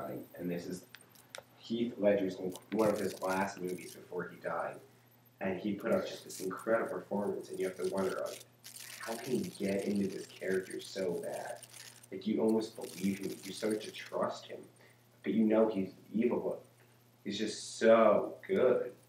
tonight, and this is Heath Ledger's one of his last movies before he died, and he put out just this incredible performance, and you have to wonder, like, how can he get into this character so bad? Like, you almost believe him, you start to trust him, but you know he's evil, but he's just so good.